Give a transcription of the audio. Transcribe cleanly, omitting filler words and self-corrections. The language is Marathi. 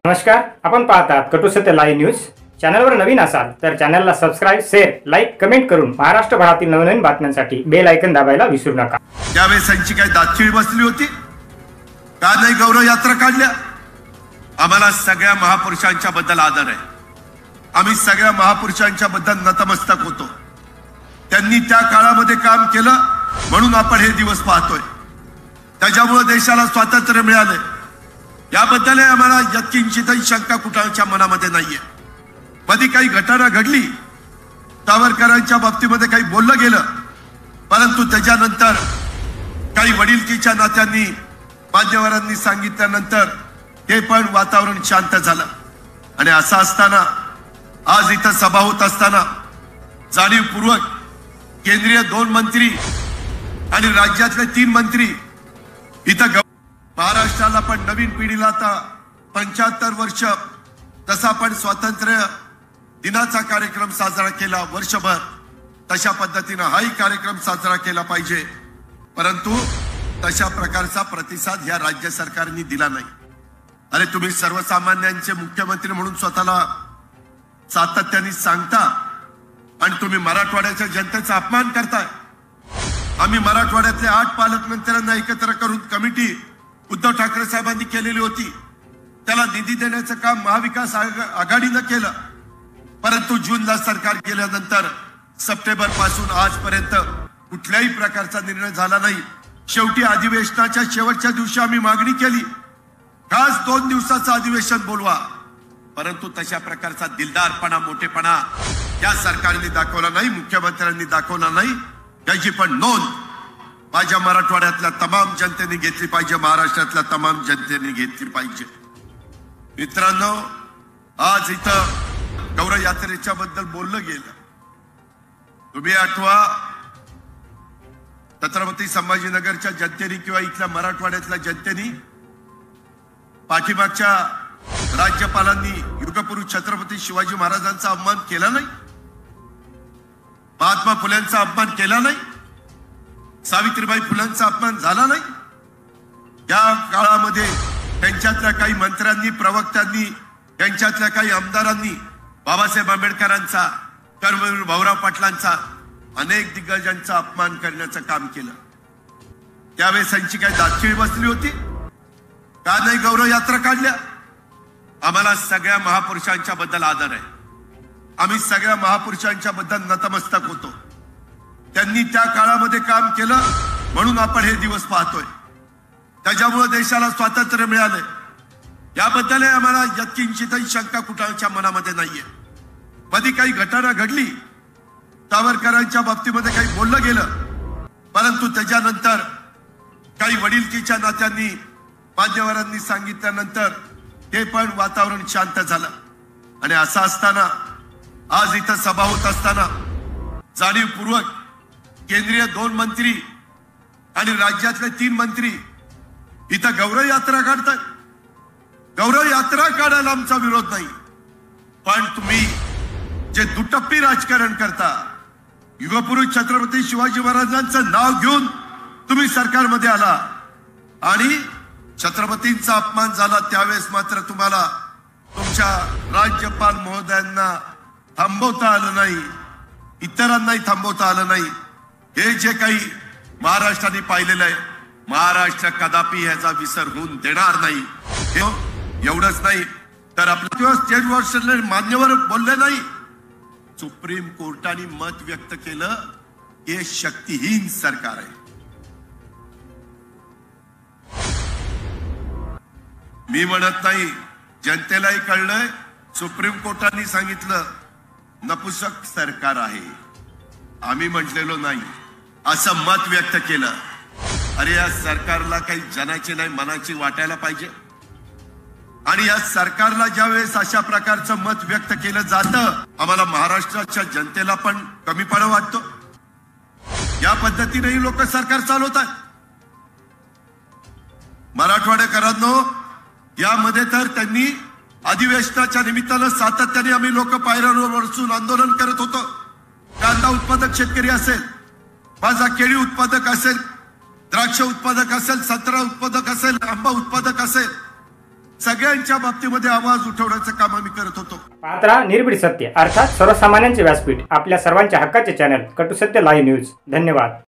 नमस्कार, आपण पाहतात कटू सत्य लाईव्ह न्यूज। चॅनलवर नवीन असाल तर चॅनलला सबस्क्राइब, शेअर, लाईक, कमेंट करून महाराष्ट्रभरातील नवनवीन बातम्यांसाठी बेल आयकॉन दाबायला विसरू नका। त्यावेळेस त्यांची काय दातखिळी बसली होती का नाही? गौरव यात्रा काढल्या। आम्हाला सगळ्या महापुरुषांच्या बद्दल आदर आहे। आम्ही सगळ्या महापुरुषांच्या बद्दल नतमस्तक होतो। त्यांनी त्या काळामध्ये काम केलं म्हणून आपण हे दिवस पाहतोय। त्याच्यामुळे देशाला स्वातंत्र्य मिळाले याबद्दल आम्हाला यत्किंचितही शंका कुणाच्या मनामध्ये नाहीये। कधी काही घटना घडली, सावरकरांच्या बाबतीमध्ये काही बोललं गेलं, परंतु त्याच्यानंतर काही वडिलकीच्या नात्यांनी मान्यवरांनी सांगितल्यानंतर ते पण वातावरण शांत झालं। आणि असं असताना आज इथं सभा होत असताना जाणीवपूर्वक केंद्रीय 2 मंत्री आणि राज्यातले 3 मंत्री इथं महाराष्ट्राला पण नवीन पिढीला आता 75 वर्ष तसा आपण स्वातंत्र्य दिनाचा कार्यक्रम साजरा केला वर्षभर, तशा पद्धतीने हाही कार्यक्रम साजरा केला पाहिजे। परंतु तशा प्रकारचा प्रतिसाद या राज्य सरकारने दिला नाही। अरे तुम्ही सर्वसामान्यांचे मुख्यमंत्री म्हणून स्वतःला सातत्याने सांगता आणि तुम्ही मराठवाड्याच्या जनतेचा अपमान करताय। आम्ही मराठवाड्यातले 8 पालकमंत्र्यांना एकत्र करून कमिटी उद्धव ठाकरे साहेबांनी केलेली होती। त्याला निधी देण्याचं काम महाविकास आघाडीनं केलं, परंतु जूनला सरकार गेल्यानंतर सप्टेंबर पासून आजपर्यंत कुठल्याही प्रकारचा निर्णय झाला नाही। शेवटी अधिवेशनाच्या शेवटच्या दिवशी आम्ही मागणी केली, खास 2 दिवसाचं अधिवेशन बोलवा, परंतु तशा प्रकारचा दिलदारपणा, मोठेपणा या सरकारने दाखवला नाही, मुख्यमंत्र्यांनी दाखवला नाही। याची पण नोंद माझ्या मराठवाड्यातल्या तमाम जनतेने घेतली पाहिजे, महाराष्ट्रातल्या तमाम जनतेने घेतली पाहिजे। मित्रांनो, आज इथं गौरव यात्रेच्या बद्दल बोललं गेलं। तुम्ही आठवा, छत्रपती संभाजीनगरच्या जनतेने किंवा इथल्या मराठवाड्यातल्या जनतेने पाठीमागच्या राज्यपालांनी युगपुरुष छत्रपती शिवाजी महाराजांचा अपमान केला नाही, महात्मा फुलेंचा अपमान केला नाही, सावित्रीबाई फुलेंचा अपमान झाला नाही। या काळामध्ये त्यांच्यातल्या काही मंत्र्यांनी, प्रवक्त्यांनी, त्यांच्यातल्या काही आमदारांनी बाबासाहेब आंबेडकरांचा, कर्मवीर भाऊराव पाटलांचा, अनेक दिग्गजांचा अपमान करण्याचं काम केलं। त्यावेळेस त्यांची काय दातखिळी बसली होती का नाही? गौरव यात्रा काढल्या। आम्हाला सगळ्या महापुरुषांच्या बद्दल आदर आहे। आम्ही सगळ्या महापुरुषांच्या बद्दल नतमस्तक होतो। त्यांनी त्या काळामध्ये काम केलं म्हणून आपण हे दिवस पाहतोय। त्याच्यामुळे देशाला स्वातंत्र्य मिळाले याबद्दल आम्हाला यत्किंचितही शंका कुणाच्या मनामध्ये नाहीये। कधी काही घटना घडली, सावरकरांच्या बाबतीमध्ये काही बोललं गेलं, परंतु त्याच्यानंतर काही वडिलकीच्या नात्यांनी मान्यवरांनी सांगितल्यानंतर ते पण वातावरण शांत झालं। आणि असं असताना आज इथं सभा होत असताना जाणीवपूर्वक केंद्रीय 2 मंत्री आणि राज्यातले 3 मंत्री इथं गौरव यात्रा काढतात। गौरव यात्रा काढायला आमचा विरोध नाही, पण तुम्ही जे दुटप्पी राजकारण करता, युगपुरुष छत्रपती शिवाजी महाराजांचं नाव घेऊन तुम्ही सरकारमध्ये आला आणि छत्रपतींचा अपमान झाला, त्यावेळेस मात्र तुम्हाला तुमच्या राज्यपाल महोदयांना थांबवता आलं नाही, इतरांनाही थांबवता आलं नाही। हे जे काही महाराष्ट्राने पाहिलेलं आहे, महाराष्ट्र कदापि ह्याचा विसर होऊन देणार नाही। एवढंच नाही तर आपल्या स्टेट वर्षन मान्यवर बोलले नाही, सुप्रीम कोर्टाने मत व्यक्त केलं, हे शक्तिहीन सरकार आहे। मी म्हणत नाही, जनतेलाही कळलंय, सुप्रीम कोर्टाने सांगितलं नपुसक सरकार आहे। आम्ही म्हटलेलो नाही, असं मत व्यक्त केलं। अरे या सरकारला काही जनाची नाही मनाची वाटायला पाहिजे। आणि या सरकारला ज्यावेळेस अशा प्रकारचं मत व्यक्त केलं जातं, आम्हाला महाराष्ट्राच्या जनतेला पण कमीपणा वाटतो। या पद्धतीनेही लोक सरकार चालवतात। मराठवाडेकरांनो, यामध्ये तर त्यांनी अधिवेशनाच्या निमित्तानं सातत्याने आम्ही लोक पायऱ्यांवर बसून आंदोलन करत होतो। कांदा उत्पादक शेतकरी असेल, माझा केळी उत्पादक असेल, द्राक्ष उत्पादक असेल, संत्रा उत्पादक असेल, आंबा उत्पादक असेल, सगळ्यांच्या बाबतीमध्ये आवाज उठवण्याचं काम आम्ही करत होतो. पाहत राहा निर्भीड सत्य अर्थात सर्वसामान्यांचे व्यासपीठ, आपल्या सर्वांच्या हक्काचे चॅनल कटू सत्य लाईव्ह न्यूज. धन्यवाद.